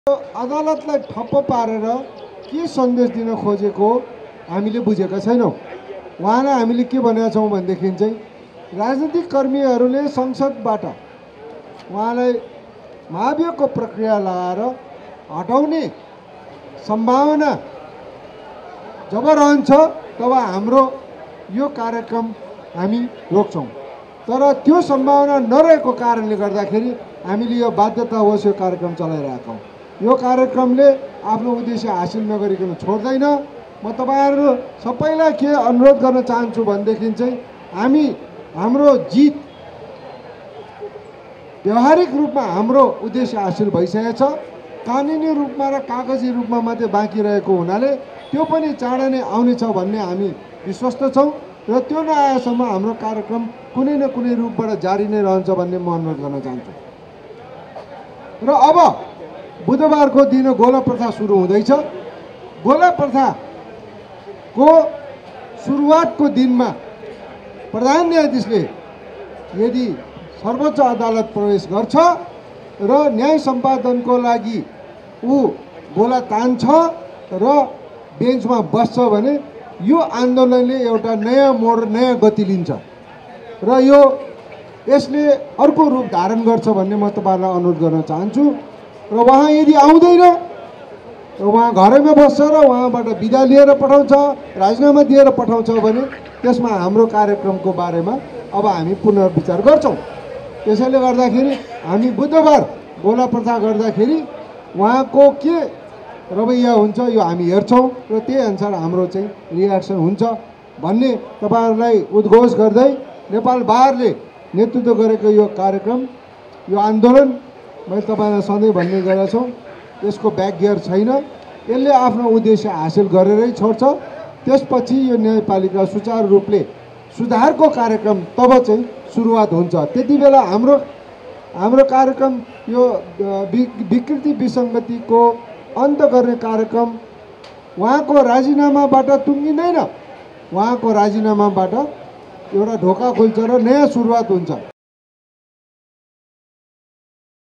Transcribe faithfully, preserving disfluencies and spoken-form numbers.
अदालतलाई ठप्प पारेर के सन्देश दिन खोजेको हामीले बुझेका छैनौँ। उहाँलाई हामीले के भनेका छौँ भनेदेखि चाहिँ राजनीतिक कर्मीहरूले संसदबाट उहाँलाई महाभियोगको प्रक्रिया लगाएर हटाउने सम्भावना जब रहन्छ तब हाम्रो यो कार्यक्रम हामी रोक्छौँ। तर त्यो सम्भावना नरहेको कारणले गर्दाखेरि हामीले यो बाध्यतावश यो कार्यक्रम चलाइरहेका हौँ। यो कार्यक्रमले आफ्नो उद्देश्य हासिल नगरिकन छोड्दैन। म तपाईहरु सबैलाई के अनुरोध गर्न चाहन्छु भनेदेखि चाहिँ हामी हाम्रो जित व्यवहारिक रूपमा हाम्रो उद्देश्य हासिल भइसकेको छ। कानुनी रूपमा र कागजी रूपमा मात्रै बाँकी रहेको हुनाले त्यो पनि चाँडै नै आउनेछ भन्ने हामी विश्वस्त छौँ र त्यो नआएसम्म हाम्रो कार्यक्रम कुनै न कुनै रूपबाट जारी नै रहन्छ भन्ने म अनुरोध गर्न चाहन्छु। र अब बुधबारको दिन गोला प्रथा सुरु हुँदैछ। गोला प्रथाको सुरुवातको दिनमा प्रधान न्यायाधीशले यदि सर्वोच्च अदालत प्रवेश गर्छ र न्याय सम्पादनको लागि ऊ गोला तान्छ र बेन्चमा बस्छ भने यो आन्दोलनले एउटा नयाँ मोड नयाँ गति लिन्छ र यो यसले अर्को रूप धारण गर्छ भन्ने म तपाईहरुलाई अनुरोध गर्न चाहन्छु। र उहाँ यदि आउँदैन र उहाँ घरैमा बस्छ र उहाँबाट बिदा लिएर पठाउँछ, राजीनामा दिएर पठाउँछ भने त्यसमा हाम्रो कार्यक्रमको बारेमा अब हामी पुनर्विचार गर्छौँ। त्यसैले गर्दाखेरि हामी बुधबार गोला प्रथा गर्दाखेरि उहाँको के रवैया हुन्छ यो हामी हेर्छौँ र त्यही अनुसार हाम्रो चाहिँ रियाक्सन हुन्छ भन्ने तपाईहरुलाई उद्घोष गर्दै नेपाल बारले नेतृत्व गरेको यो कार्यक्रम यो आन्दोलन मैले तपाईहरुलाई सधैँ भन्ने गरेको छु, यसको ब्याक गियर छैन। यसले आफ्नो उद्देश्य हासिल गरेरै छोड्छ। त्यसपछि यो न्यायपालिका सुचारू रूपले सुधारको कार्यक्रम तब चाहिँ सुरुवात हुन्छ। त्यति बेला हाम्रो हाम्रो कार्यक्रम यो विकृति विसङ्गतिको अन्त गर्ने कार्यक्रम उहाँको राजीनामाबाट टुङ्गिँदैन। उहाँको राजीनामाबाट एउटा ढोका खुल्छ र नयाँ सुरुवात हुन्छ।